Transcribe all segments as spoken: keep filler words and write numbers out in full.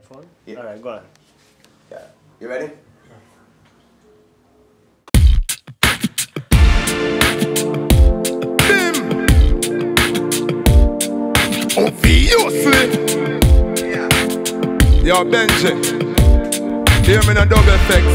Microphone? Yeah. Alright, go on. Yeah. You ready? Obviously. Yeah. Yo, Benji. Hear me in a double effects.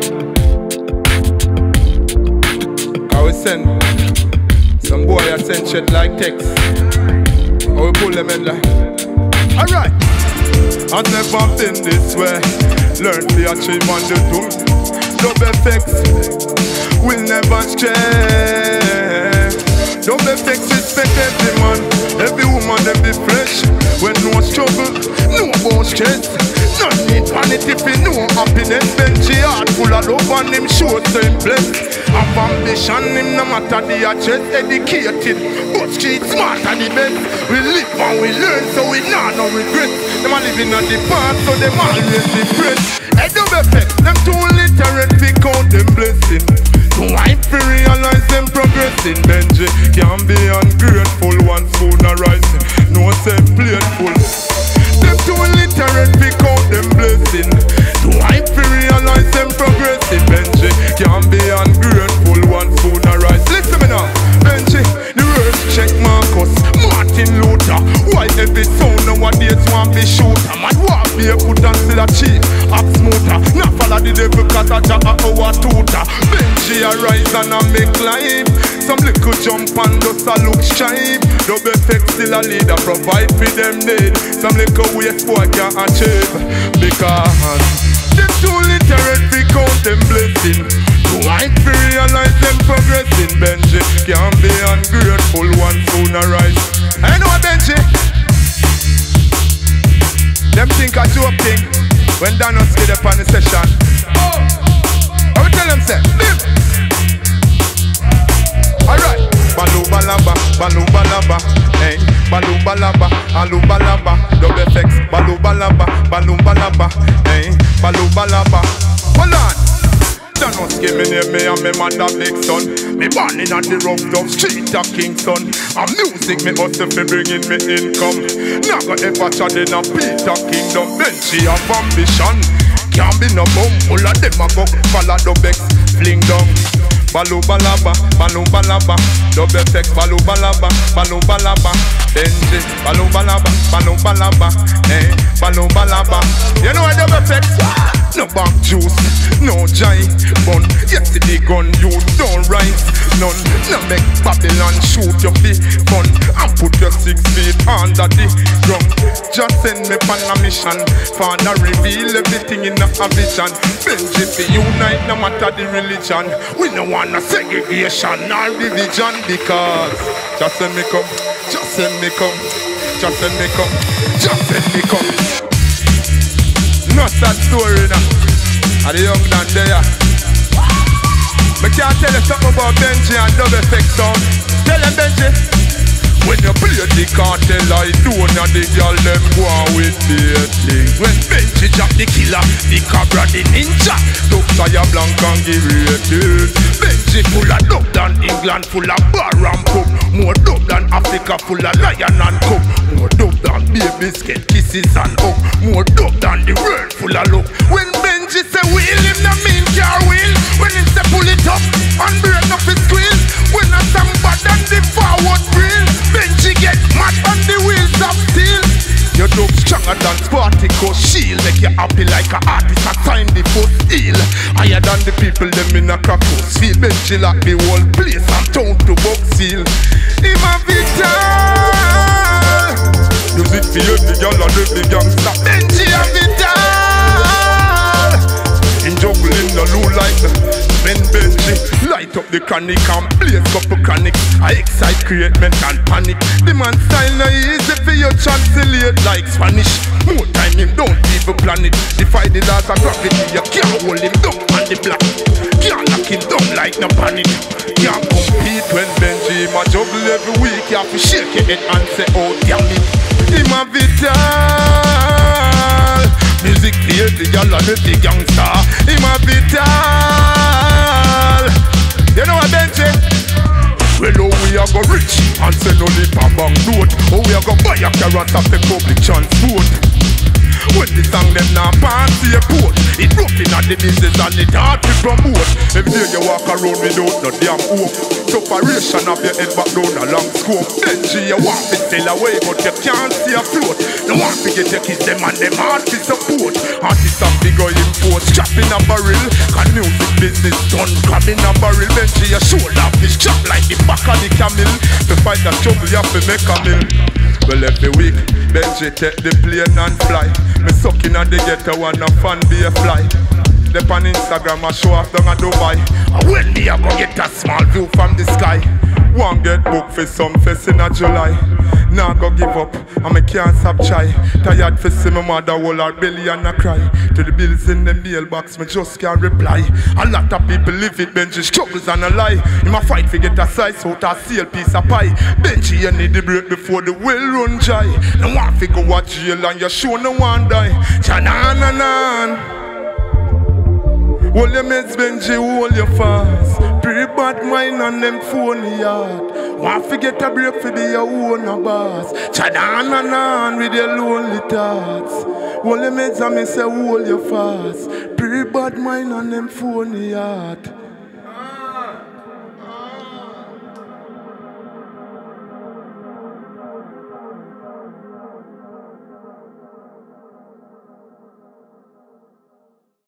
I will send some boy I send shit like text. I will pull them in like. Alright. I've never been this way. Learn to achieve on the do. Double effects will never stray. Double effects respect every man, every woman, every flesh. When no struggle, no about stress. None need vanity if you know happiness. Benji heart full of love and him show so him blessed. Have ambition, him no matter the address. Educated, but street smarter the best. We live and we learn so we nah no regret. Them a living on the past so them always depressed. Hey, double effects, them too literate we count them blessing. Too hype to realize them progressing. Benji can be ungrateful once sooner rising. No say playful. Them too literate we count them blessing. Too hype to realize them progressing. Benji can be ungrateful once sooner rising. Listen me now, Benji, the words check Marcus, Martin Luther. Why every sound nowadays want be shooter? Man want be a put and still a cheat. Act smoother, not follow the devil cause I jack a our tutor. Benji a rise and a make climb. Some little jump and just a look shine. Double effect still a leader, provide for them need. Some little waste boy can't achieve. Because them too literate we count them blessing. Too hype to realize them progressing. Benji can't be ungrateful one sooner rise. I know Benji. Them think I joke thing when Danos get up on the session. Oh, I will tell them say, live. Alright, balu balaba, balu balaba, hey, balu balaba, alu balaba, double effects, balu balaba, balu balaba, hey, balu balaba. Hold on. Danos give me name me and me mother big son. Me born in the rough tough street of Kingston. And music me hustle fi bringing me income. Never ever tried in a Peter Kingdom. Benji have ambition, can't be no bum. All of them a go follow the Bex, fling down. Balu balaba, balu balaba, double effects, balu balaba, balu balaba, Benji, balu balaba, balu balaba, hey, balu balaba. You know what double effects? No bank juice, no giant bun. Yesterday gun, you don't rise none. No make Babylon shoot your feet fun and put your six feet under the ground. Just send me on a mission, Father reveal everything in a vision. Benji be unite no matter the religion. We no want no segregation or division because just send me come, just send me come, just send me come, just send me come. Not that story now. Are the young man there? I can't tell you something about Benji and double effect sound. Tell them Benji. When you play the cartel I do not the girl them go on with the things. When Benji drop the killer, the cabra, the ninja, Dub Fire Blanc and give rating. Benji full of dub than England, full of bar and pub. More dub than Africa, full of lion and cub. More dub than babies get kisses and hug. More dub than the world full of love. When Benji say wheel, him no mean car wheel. When he say pull it up and break up his squeal. When I stand bad than the forward grill. Benji get mad on the wheels of steel. Your dub stronger than Spartacus shield. Make you happy like a artist a sign the foot heel. Higher than the people them in a crackus. Feel Benji like the whole place and town to box seal. Him a vital. Music for you, the girl and the gangster. Benji a vital. Him juggling the low like Ben Benji. Light up the chronic and blaze couple chronic. I excite, create mental panic. The man style no easy for you translate like Spanish. More time him don't even plan it. Defy the laws of gravity. You can't hold him down on the block. Can't knock him down like no panic. Can't compete when Benji him a juggle every week. You have to shake your head and say oh damn it. Him a vital. Music play the girl and the gangster. Him a vital. You know what Benji? Well, oh, we are go rich and send no lip and bang note. Oh, we are go buy a carrot off the public transport. When the song them now pass the airport, it rough in at the business and it hard to promote. Every day you walk around without no damn hope. Separation of your head back down a long scope. Benji, you want to sail away but you can't see a float. No want to get your kids them and them hard to support. Artists have bigger import, strap in a barrel. Can music business done, crab in a barrel. Benji, your shoulder fish chop like the back of the camel. To fight the trouble you have to make a mill. Well, every week, Benji take the plane and fly. Me sucking at the ghetto and a fan be a fly. Dep on Instagram and show off down a Dubai. And when me I go get a small view from the sky. One get booked for some fest in a July. Now go give up, and me can't stop try. Tired for see my mother hold her belly and a cry. To the bills in the mailbox, me just can't reply. A lot of people live it, Benji struggles and a lie. Him a fight to get a slice out a sale piece of pie. Benji, you need the break before the well run dry. No one fi go watch jail and you sure no one die. Cha-na-na-na. Hold your meds, Benji, hold your fast. Pretty bad mind on them phony yard. Want to get a break for be your own boss. Cha-na-na-na with your lonely thoughts. Hold your meds and me say hold your fast. Pretty bad mind on them phony yard.